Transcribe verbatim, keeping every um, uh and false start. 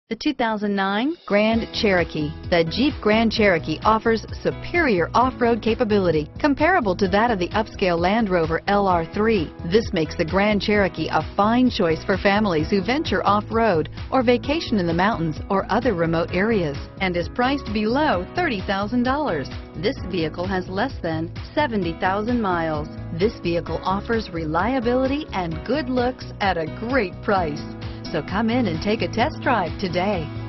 The two thousand nine Grand Cherokee. The Jeep Grand Cherokee offers superior off-road capability comparable to that of the upscale Land Rover L R three. This makes the Grand Cherokee a fine choice for families who venture off-road or vacation in the mountains or other remote areas, and is priced below thirty thousand dollars. This vehicle has less than seventy thousand miles. This vehicle offers reliability and good looks at a great price. So come in and take a test drive today.